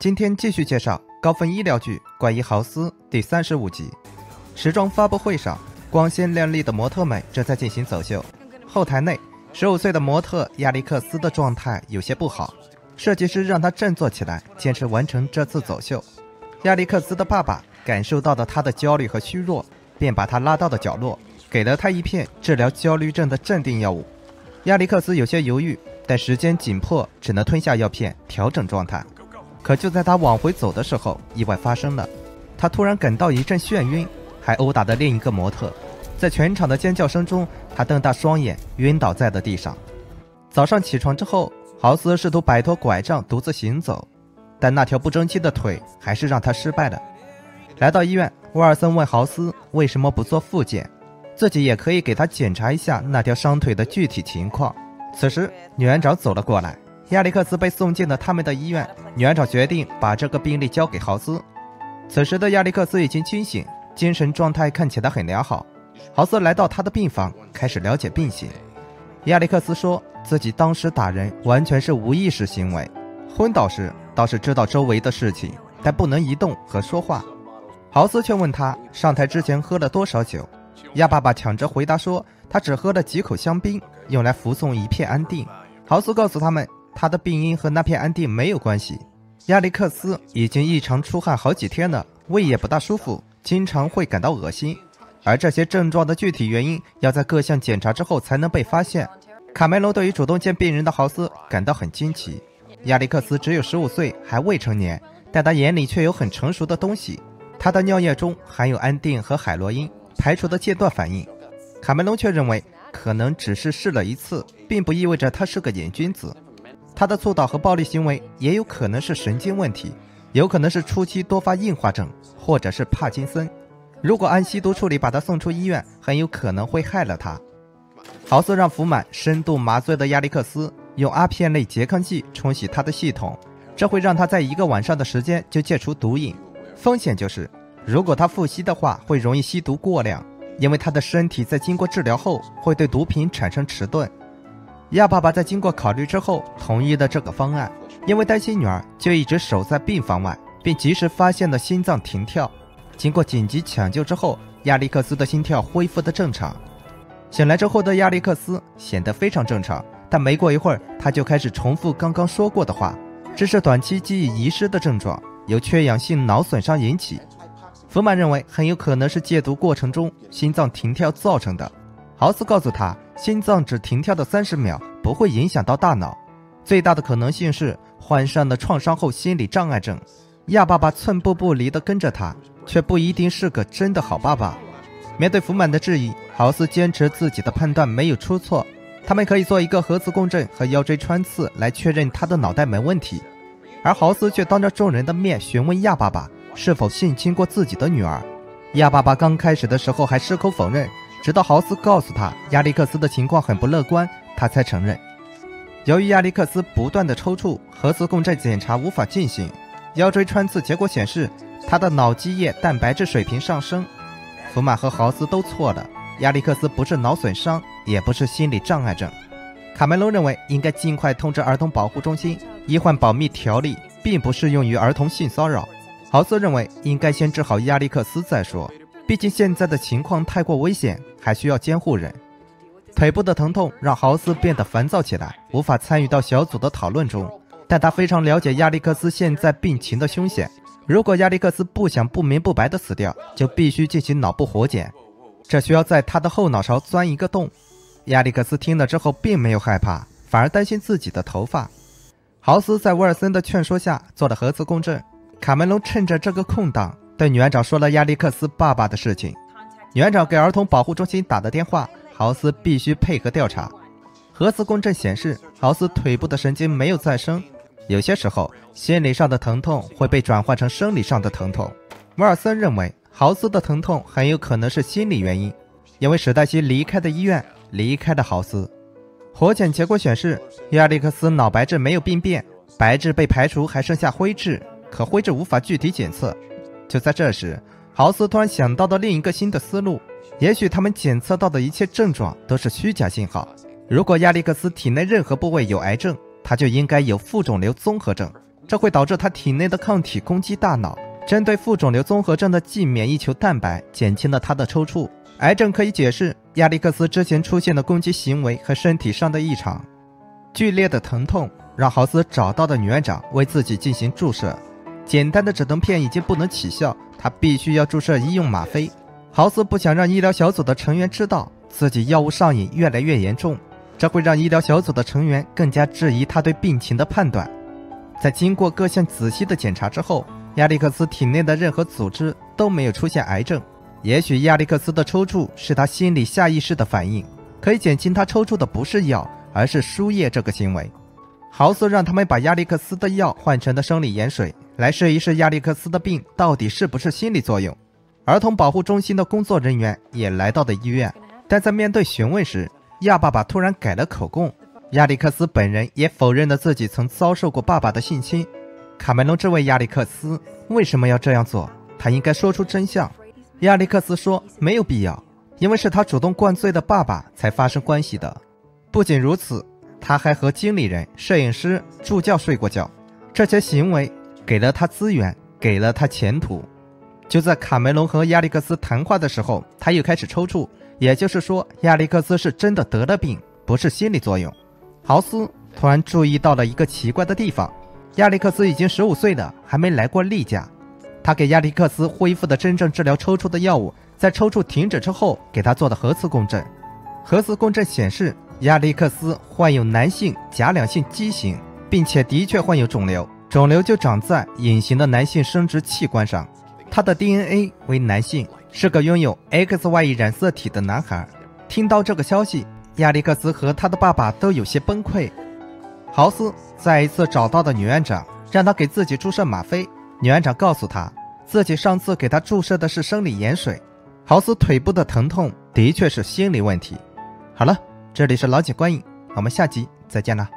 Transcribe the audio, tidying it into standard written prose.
今天继续介绍高分医疗剧《怪医豪斯》第35集。时装发布会上，光鲜亮丽的模特们正在进行走秀。后台内，15岁的模特亚历克斯的状态有些不好，设计师让他振作起来，坚持完成这次走秀。亚历克斯的爸爸感受到了他的焦虑和虚弱，便把他拉到了角落，给了他一片治疗焦虑症的镇定药物。亚历克斯有些犹豫，但时间紧迫，只能吞下药片调整状态。可就在他往回走的时候，意外发生了，他突然感到一阵眩晕，还殴打了另一个模特。在全场的尖叫声中，他瞪大双眼，晕倒在了地上。早上起床之后，豪斯试图摆脱拐杖独自行走，但那条不争气的腿还是让他失败了。来到医院，沃尔森问豪斯为什么不做复健，自己也可以给他检查一下那条伤腿的具体情况。此时女院长走了过来，亚历克斯被送进了他们的医院。女院长决定把这个病例交给豪斯。此时的亚历克斯已经清醒，精神状态看起来很良好。豪斯来到他的病房，开始了解病情。亚历克斯说自己当时打人完全是无意识行为，昏倒时倒是知道周围的事情，但不能移动和说话。豪斯却问他上台之前喝了多少酒。亚爸爸抢着回答说他只喝了几口香槟，用来服送一片安定。豪斯告诉他们他的病因和那片安定没有关系。亚历克斯已经异常出汗好几天了，胃也不大舒服，经常会感到恶心，而这些症状的具体原因要在各项检查之后才能被发现。卡梅隆对于主动见病人的豪斯感到很惊奇。亚历克斯只有15岁，还未成年，但他眼里却有很成熟的东西。他的尿液中含有安定和海洛因，排除的戒断反应。卡梅隆却认为可能只是试了一次，并不意味着他是个瘾君子。他的猝倒和暴力行为也有可能是神经问题，有可能是初期多发硬化症，或者是帕金森。如果按吸毒处理把他送出医院，很有可能会害了他。豪斯让福满深度麻醉的亚历克斯用阿片类拮抗剂冲洗他的系统，这会让他在1个晚上的时间就戒除毒瘾。风险就是如果他复吸的话，会容易吸毒过量，因为他的身体在经过治疗后会对毒品产生迟钝。亚爸爸在经过考虑之后同意了这个方案，因为担心女儿，就一直守在病房外，并及时发现了心脏停跳。经过紧急抢救之后，亚历克斯的心跳恢复的正常。醒来之后的亚历克斯显得非常正常，但没过一会儿，他就开始重复刚刚说过的话，这是短期记忆遗失的症状，由缺氧性脑损伤引起。福曼认为很有可能是戒毒过程中心脏停跳造成的。豪斯告诉他，心脏只停跳的30秒不会影响到大脑，最大的可能性是患上了创伤后心理障碍症。亚爸爸寸步不离地跟着他，却不一定是个真的好爸爸。面对福满的质疑，豪斯坚持自己的判断没有出错，他们可以做一个核磁共振和腰椎穿刺来确认他的脑袋没问题。而豪斯却当着众人的面询问亚爸爸是否性侵过自己的女儿。亚爸爸刚开始的时候还矢口否认，直到豪斯告诉他亚历克斯的情况很不乐观，他才承认。由于亚历克斯不断的抽搐，核磁共振检查无法进行，腰椎穿刺结果显示他的脑基液蛋白质水平上升。福满和豪斯都错了，亚历克斯不是脑损伤，也不是心理障碍症。卡梅隆认为应该尽快通知儿童保护中心，医患保密条例并不适用于儿童性骚扰。豪斯认为应该先治好亚历克斯再说，毕竟现在的情况太过危险，还需要监护人。腿部的疼痛让豪斯变得烦躁起来，无法参与到小组的讨论中，但他非常了解亚历克斯现在病情的凶险。如果亚历克斯不想不明不白地死掉，就必须进行脑部活检，这需要在他的后脑勺钻一个洞。亚历克斯听了之后并没有害怕，反而担心自己的头发。豪斯在威尔森的劝说下做了核磁共振。卡梅隆趁着这个空档对女院长说了亚历克斯爸爸的事情。女院长给儿童保护中心打的电话，豪斯必须配合调查。核磁共振显示豪斯腿部的神经没有再生，有些时候心理上的疼痛会被转换成生理上的疼痛。摩尔森认为豪斯的疼痛很有可能是心理原因，因为史黛西离开的医院，离开了豪斯。活检结果显示亚历克斯脑白质没有病变，白质被排除，还剩下灰质，可灰质无法具体检测。就在这时，豪斯突然想到了另一个新的思路，也许他们检测到的一切症状都是虚假信号。如果亚历克斯体内任何部位有癌症，他就应该有副肿瘤综合症。 这会导致他体内的抗体攻击大脑，针对副肿瘤综合症的G免疫球蛋白减轻了他的抽搐。癌症可以解释亚历克斯之前出现的攻击行为和身体上的异常。剧烈的疼痛让豪斯找到的女院长为自己进行注射，简单的止疼片已经不能起效，他必须要注射医用吗啡。豪斯不想让医疗小组的成员知道自己药物上瘾越来越严重，这会让医疗小组的成员更加质疑他对病情的判断。在经过各项仔细的检查之后，亚历克斯体内的任何组织都没有出现癌症。也许亚历克斯的抽搐是他心理下意识的反应，可以减轻他抽搐的不是药，而是输液这个行为。豪斯让他们把亚历克斯的药换成了生理盐水，来试一试亚历克斯的病到底是不是心理作用。儿童保护中心的工作人员也来到了医院，但在面对询问时，亚爸爸突然改了口供。亚历克斯本人也否认了自己曾遭受过爸爸的性侵。卡梅隆质问亚历克斯为什么要这样做，他应该说出真相。亚历克斯说没有必要，因为是他主动灌醉的爸爸才发生关系的。不仅如此，他还和经理人、摄影师、助教睡过觉，这些行为给了他资源，给了他前途。就在卡梅隆和亚历克斯谈话的时候，他又开始抽搐，也就是说亚历克斯是真的得了病，不是心理作用。豪斯突然注意到了一个奇怪的地方，亚历克斯已经15岁了，还没来过例假。他给亚历克斯恢复的真正治疗抽搐的药物，在抽搐停止之后给他做的核磁共振。核磁共振显示亚历克斯患有男性假两性畸形，并且的确患有肿瘤，肿瘤就长在隐形的男性生殖器官上。他的 DNA 为男性，是个拥有 XY 染色体的男孩。听到这个消息，亚历克斯和他的爸爸都有些崩溃。豪斯再一次找到了女院长，让他给自己注射吗啡。女院长告诉他，自己上次给他注射的是生理盐水。豪斯腿部的疼痛的确是心理问题。好了，这里是老井观影，我们下集再见了。